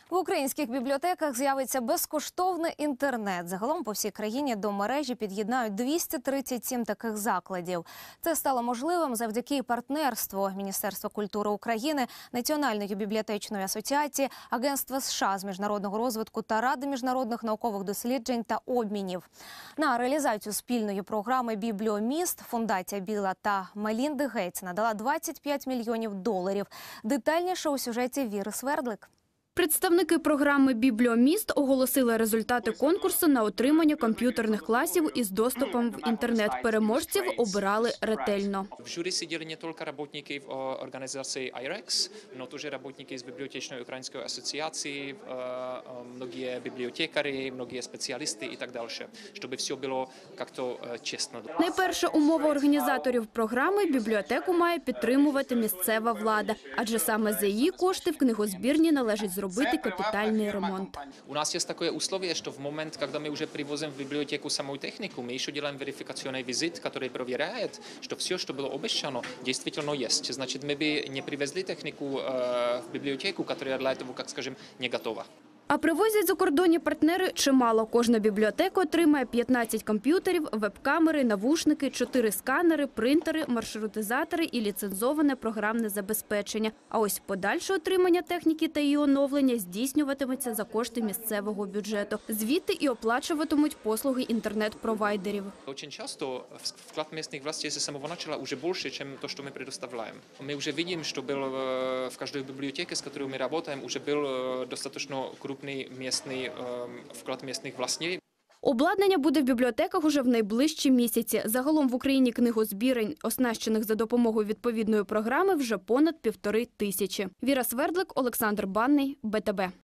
В українських бібліотеках з'явиться безкоштовний інтернет. Загалом по всій країні до мережі під'єднають 237 таких закладів. Це стало можливим завдяки партнерству Міністерства культури України, Національної бібліотечної асоціації, Агентства США з міжнародного розвитку та Ради міжнародних наукових досліджень та обмінів. На реалізацію спільної програми «Бібліоміст» Фундація Біла та Мелінди Гейтс надала $25 мільйонів. Детальніше у сюжеті Віри Свердлик. Представники програми «Бібліоміст» оголосили результати конкурсу на отримання комп'ютерних класів із доступом в інтернет. Переможців обирали ретельно. В журі сиділи не тільки працівники організації IREX, але також працівники з бібліотечної української асоціації, многі бібліотекарі, многі спеціалісти і так далі, щоб все було як-то чесно. Найперша умова організаторів програми – бібліотеку має підтримувати місцева влада, адже саме за її кошти в книгозбірні належить зробити капітальний ремонт. У нас є таке условие, що в момент, коли ми вже привозимо в бібліотеку саму техніку, ми ще робимо верифікаційний візит, який перевіряє, що все, що було обіцяно, дійсно є. Значить, ми б не привезли техніку в бібліотеку, яка для цього, як скажемо, не готова. А привозять закордонні партнери чимало. Кожна бібліотека отримає 15 комп'ютерів, веб-камери, навушники, 4 сканери, принтери, маршрутизатори і ліцензоване програмне забезпечення. А ось подальше отримання техніки та її оновлення здійснюватиметься за кошти місцевого бюджету. Звідти і оплачуватимуть послуги інтернет-провайдерів. Дуже часто вклад місцевих властей з самого початку вже більше, ніж те, що ми предоставляємо. Ми вже бачимо, що в кожній бібліотеці, з якою ми працюємо, вже був достатньо крупний місцевий вклад місцевих властей. Обладнання буде в бібліотеках уже в найближчі місяці. Загалом в Україні книгозбірень, оснащених за допомогою відповідної програми, вже понад 1500. Віра Свердлик, Олександр Банний, БТБ.